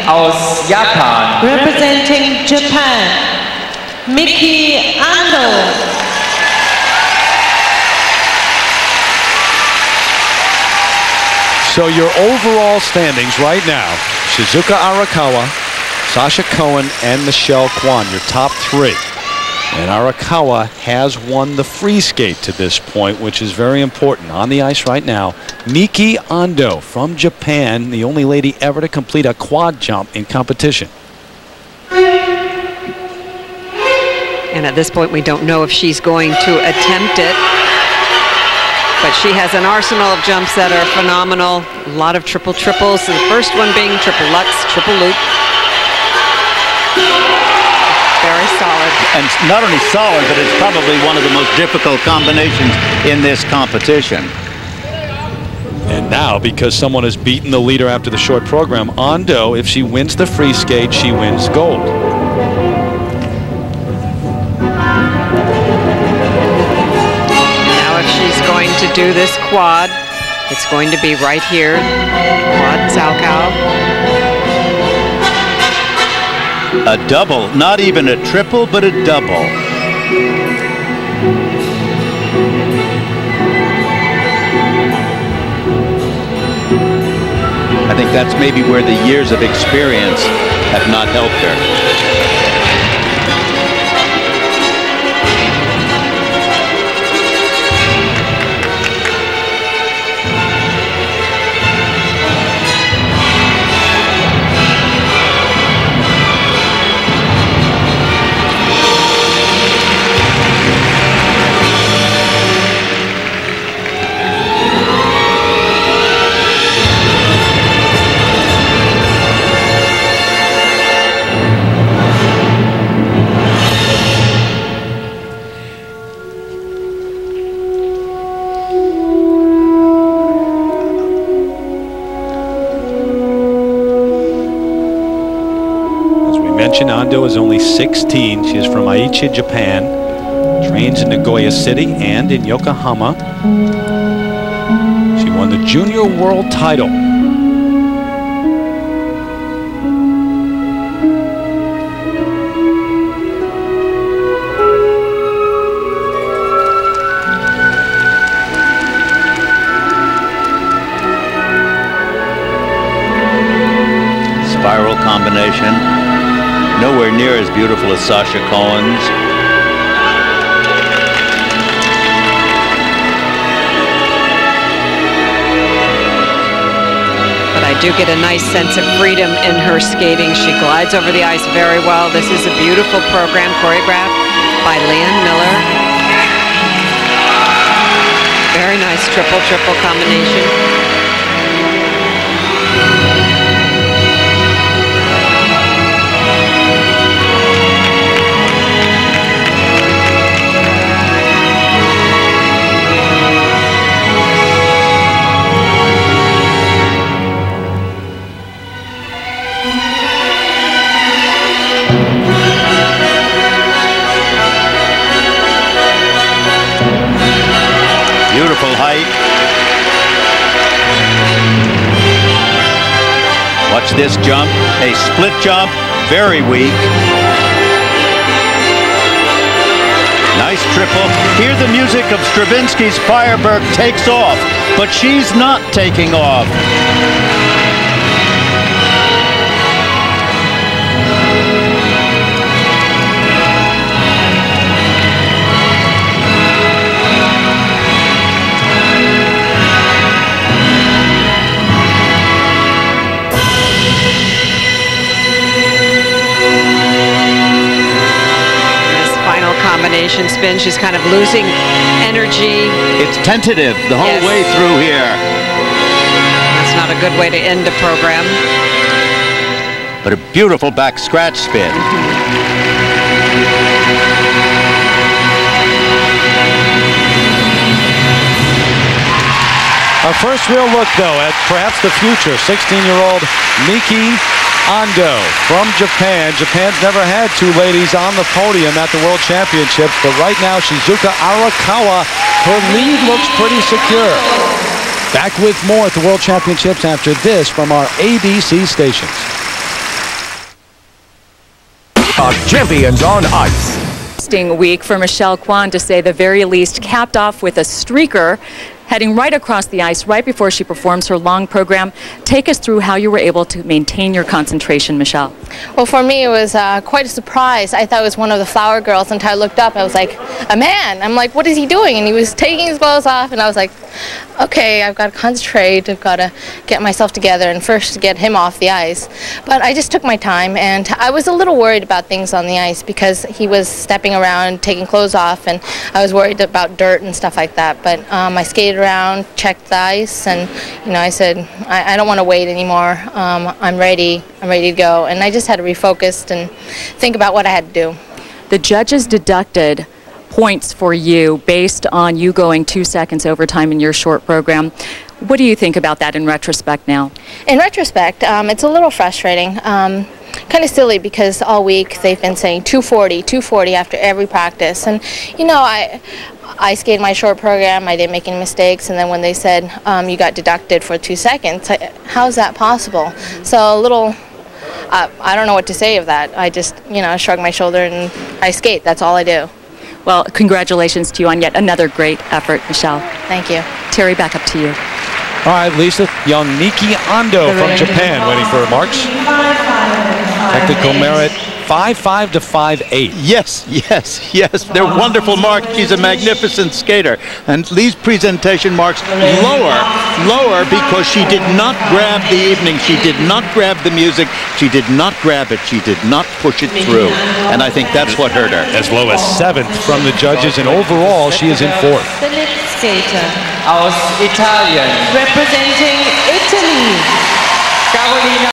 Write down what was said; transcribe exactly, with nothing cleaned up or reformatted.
aus Japan. Representing Japan, Miki Ando. So your overall standings right now, Shizuka Arakawa, Sasha Cohen, and Michelle Kwan, your top three. And Arakawa has won the free skate to this point, which is very important. On the ice right now, Miki Ando from Japan, the only lady ever to complete a quad jump in competition. And at this point, we don't know if she's going to attempt it. But she has an arsenal of jumps that are phenomenal. A lot of triple triples. The first one being triple lutz, triple loop. Very solid. And not only solid, but it's probably one of the most difficult combinations in this competition. And now, because someone has beaten the leader after the short program, Ando, if she wins the free skate, she wins gold. Now if she's going to do this quad, it's going to be right here, quad Salchow. A double, not even a triple, but a double. I think that's maybe where the years of experience have not helped her. Ando is only sixteen. She is from Aichi, Japan. Trains in Nagoya City and in Yokohama. She won the junior world title. Spiral combination. Nowhere near as beautiful as Sasha Cohen's. But I do get a nice sense of freedom in her skating. She glides over the ice very well. This is a beautiful program choreographed by Leanne Miller. Very nice triple, triple combination. Beautiful height. Watch this jump, a split jump, very weak. Nice triple. Hear the music of Stravinsky's Firebird takes off, but she's not taking off. Combination spin. She's kind of losing energy. It's tentative the whole yes. way through here. That's not a good way to end a program. But a beautiful back scratch spin. Our first real look, though, at perhaps the future. sixteen-year-old Miki Ando from Japan. Japan's never had two ladies on the podium at the World Championships, but right now Shizuka Arakawa, her lead looks pretty secure. Back with more at the World Championships after this from our A B C stations. talk champions on ice. Interesting week for Michelle Kwan, to say the very least, capped off with a streaker, heading right across the ice right before she performs her long program. Take us through how you were able to maintain your concentration, Michelle. Well, for me, it was uh, quite a surprise. I thought it was one of the flower girls until I looked up. I was like, a man. I'm like, what is he doing? And he was taking his clothes off, and I was like, okay, I've got to concentrate. I've got to get myself together and first get him off the ice. But I just took my time, and I was a little worried about things on the ice because he was stepping around, taking clothes off, and I was worried about dirt and stuff like that. But um, I skated around, checked the ice, and you know, I said, I, I don't want to wait anymore. Um, I'm ready. I'm ready to go. And I just had to refocus and think about what I had to do. The judges deducted points for you based on you going two seconds overtime in your short program. What do you think about that in retrospect now? In retrospect, um, it's a little frustrating. Um, kind of silly because all week they've been saying two forty, two forty after every practice. And, you know, I I skated my short program, I didn't make any mistakes, and then when they said um, you got deducted for two seconds, I, how is that possible? Mm-hmm. So a little, uh, I don't know what to say of that. I just, you know, shrug my shoulder and I skate. That's all I do. Well, congratulations to you on yet another great effort, Michelle. Thank you. Terry, back up to you. All right, Lisa, young Nikki Ando from Japan waiting for remarks. Technical merit five five to five eight. Yes, yes, yes. They're wonderful marks. She's a magnificent skater. And Lee's presentation marks lower, lower because she did not grab the evening. She did not grab the music. She did not grab it. She did not push it through. And I think that's what hurt her. As low as seventh from the judges, and overall she is in fourth. The next skater, aus Italien, representing Italy, Carolina